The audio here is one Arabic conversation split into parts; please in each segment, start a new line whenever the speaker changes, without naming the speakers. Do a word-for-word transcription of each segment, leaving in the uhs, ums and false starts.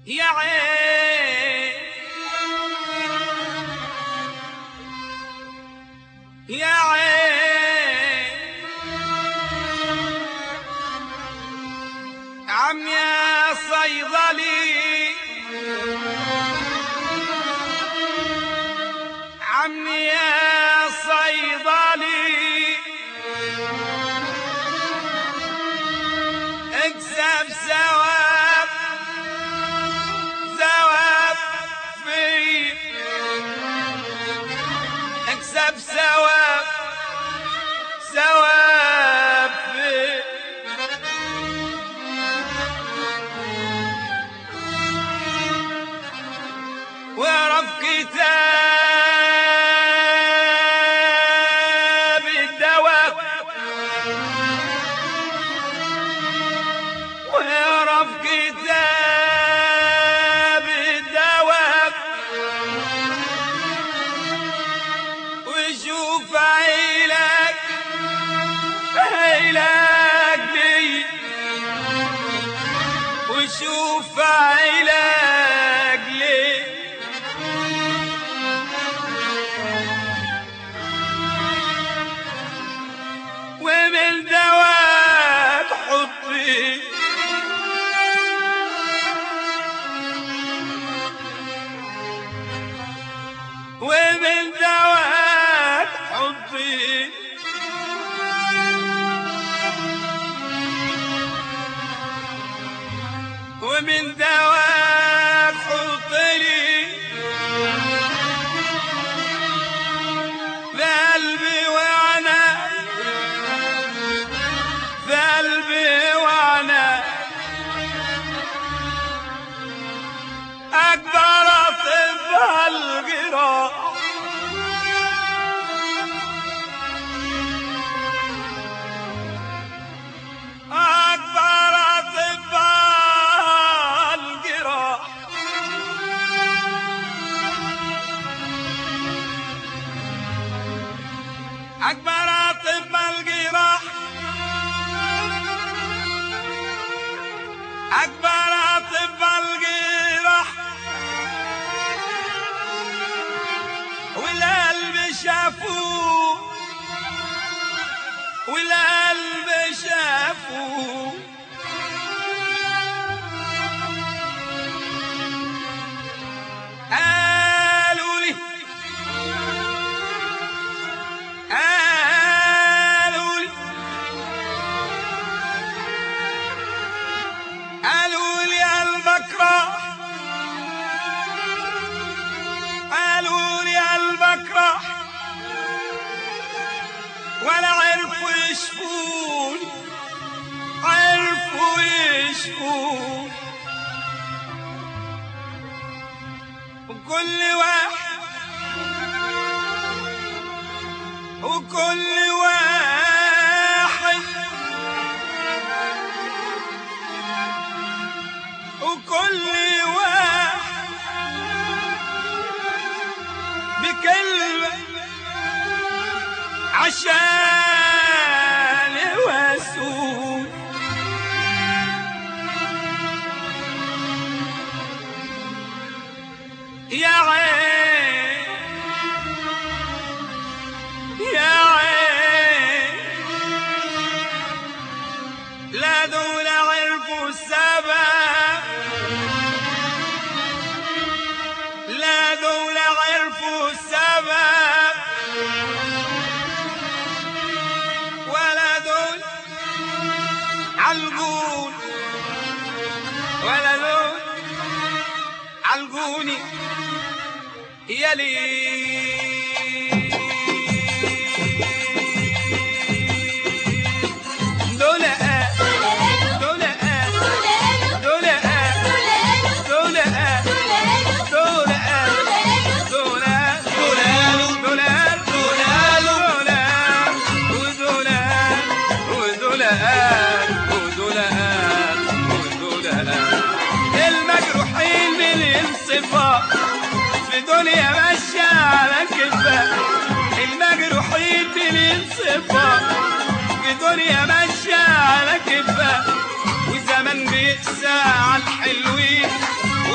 يا عين يا عين عم يا صيدلي عم يا صيدلي اكسب ثواب ثواب في اكسب ثواب ثواب في واعرف كتاب الدواء واعرف كتاب الدواء وشوف عيلك عيلك لي وشوف عيلك لي ومن دواك حطي ومن دواك حطي ومن دواك حطي بقلبي وانا بقلبي وانا اكبر اطباء الجراح اكبر اطباء الجراح اكبر اطباء الجراح اكبر اطباء الجراح والقلب شافوه والقلب شافوه قالوا لي قالوا لي قالوا لي قلبك راح قالوا لي قلبك راح ولا عرفوا يشفوني عرفوا يشفوني وكل واحد وكل واحد وكل واحد بكلمة عشان يواسون يا عين يا عين لا دول عرفوا السبب لا دول عرفوا السبب ولا دول علقون ولا دول علقوني يا ليل المجروحين بالانصفاء في دنيا ماشية على كفاء المجروحين بالانصفاء في دنيا ماشية على كفاء وزمن بيقسى على الحلوين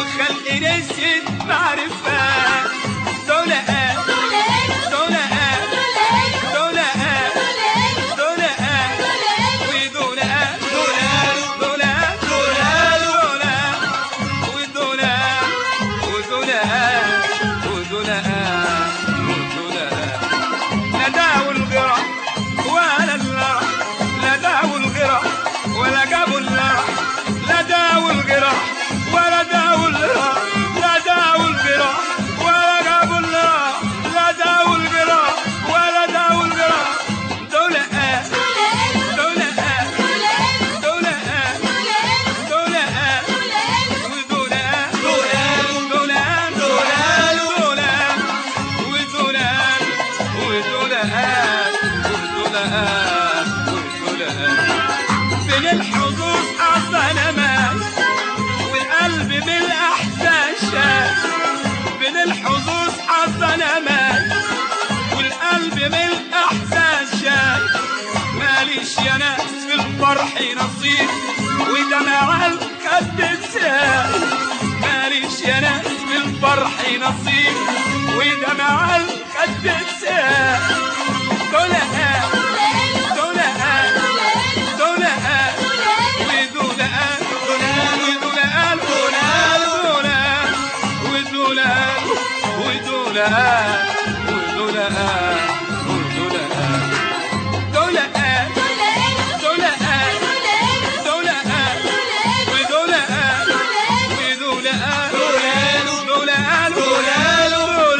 وخلق نسيت معرفة. دول قال دول قال دول قال دول قال ودول قال دول قال دول قال دول قال ودول قال ودول قال ودول قال ودول قال لا داووا الجرح ولا الجرح، لا داووا الجرح ولا جابوا الجرح، لا داووا الجرح ولا داووا الجرح، لا داووا الجرح ولا جابوا الجرح، لا داووا الجرح ولا داووا الجرح. دول قال دول قال دول قال دول قال ودول قال دول قال دول قال دول قال ودول قال ودول قال ودول قال ودول قال. بين الحظوظ أحسن أمان والقلب بالأحزان شاف، بين الحظوظ أحسن أمان والقلب بالأحزان شاف. ماليش يا ناس في الفرح نصيب ودمع الخد اتساب، ماليش يا ناس في الفرح نصيب ودمع الخد اتساب. دول قال دول قال دول قال ودول قال ودول قال ودول قال ودول قال ودول قال ودول قال ودول قال. دول قال دول قال دول قال ودول قال ودول قال دول قال ودول قال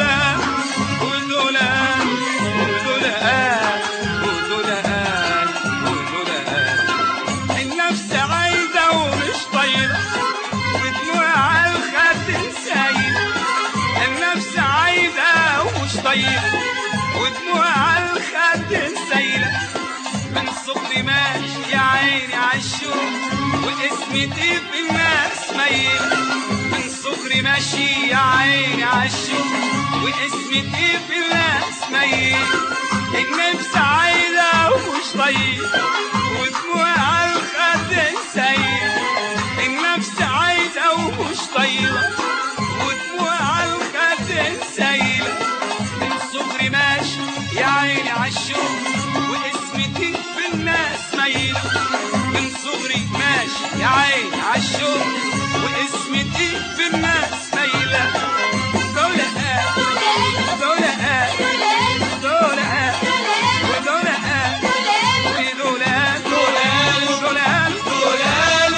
ودول قال ودول قال ودول قال ودول قال. النفس عايزة ومش طايلة ودموع على الخد سايلة، النفس عايزة ومش طايلة ودموع على الخد سايلة. من صغري ماشي يا عيني عالشوق واسمتي في الناس ميلة، من صغري ماشي يا عيني عالشوق واسمتي في الناس ميلة. النفس عايزة ومش طايلة ودموع على الخد سايلة، النفس عايزة ومش طايلة ودموع على الخد سايلة. من صغري ماشي يا عيني عالشوق واسمتي في الناس ميلة، من صغري ماشي يا عيني عالشوق واسمتي في الناس ميلة. دول قال دول قال دول قال ودول قال ودول قال دول قال ودول قال دول قال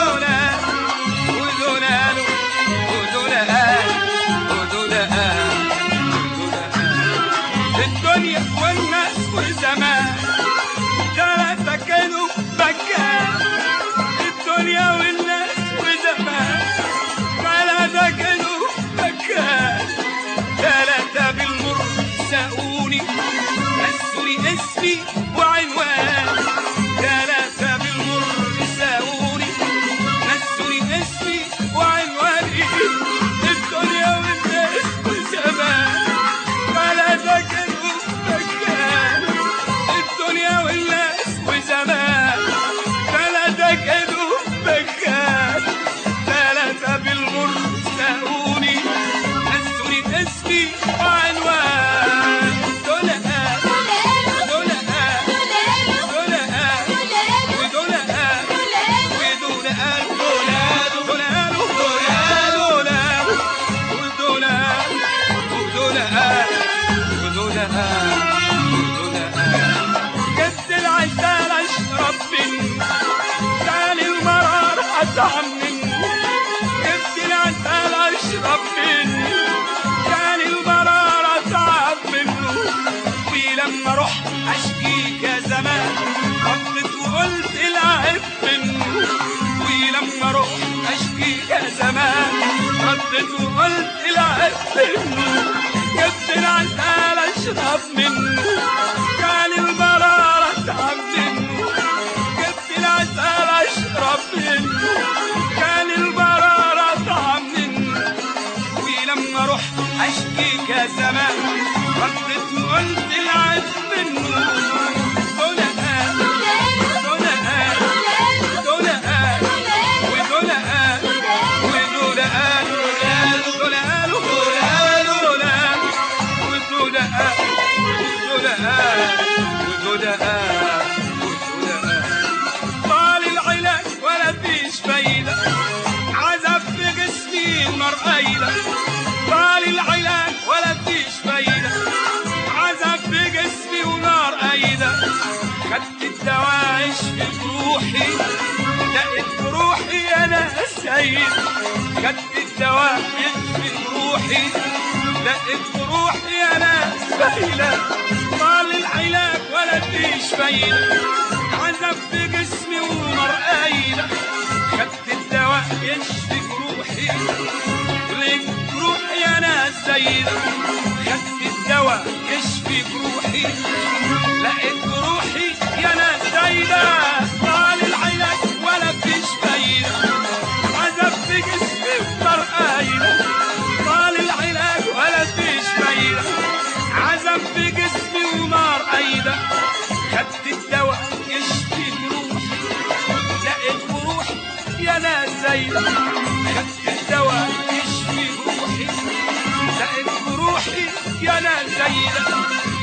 ودول قال ودول قال ودول قال ودول قال. الدنيا والناس والزمان ثلاثة كانوا مكان، الدنيا والناس وزمان ثلاثة كانوا مكان. ثلاثة بالمر ساقوني نسوني اسمي وعنوان، ثلاثة بالمر ساقوني نسوني اسمي وعنواني. الدنيا والناس وزمان ثلاثة كانوا مكان، الدنيا والناس وزمان ثلاثة كانوا مكان. ثلاثة بالمر ساقوني نسوني اسمي وعنوان. دول قال دول قال دول قال ودول قال ودول قال دول قال دول قال ودول قال ودول قال ودول قال ودول قال ودول قال. جد العسل اشرب منه كان المرار اتعب منه، جد العسل اشرب منه كان المرار اتعب منه. ولما رحت اشكيك يا زمان ردت وقلت العيب منه، ولما رحت اشكيك يا زمان ردت وقلت العيب منه. جد العسل اشرب منه كان المرار اتعب منه، جد العسل اشرب منه كان المرار اتعب منه. ولما رحت اشكيك يا زمان ردت وقلت العيب منه. دول قال دول قال دول قال ودول قال ودول قال زيد. خدت الدواء يشفي جروحي، لقيت جروحي يا ناس باينة. طال العلاج ولا فيش فايدة، عذب في جسمي ومرقايدة. خدت الدواء يشفي جروحي، لقيت جروحي يا ناس زيد. خدت الدواء يشفي جروحي، لقيت جروحي يا ناس زايدة. طال العلاج ولا فيش فايدة، عذب في جسمي ومرقايدة. طال العلاج ولا فيش فايدة، عذب في جسمي ومرقايدة. خدت الدواء يشفي جروحي، لقيت جروحي يا ناس زايدة. خدت الدواء يشفي جروحي، لقيت جروحي يا ناس زايدة.